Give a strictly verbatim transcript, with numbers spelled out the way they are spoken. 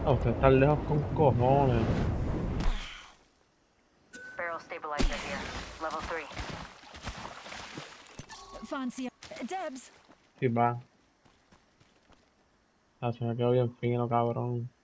Ah, usted está lejos con cojones. Barrel stabilizer here. Level three. Fancy. Debs. Sí, va. Ah, se me quedó bien fino, cabrón.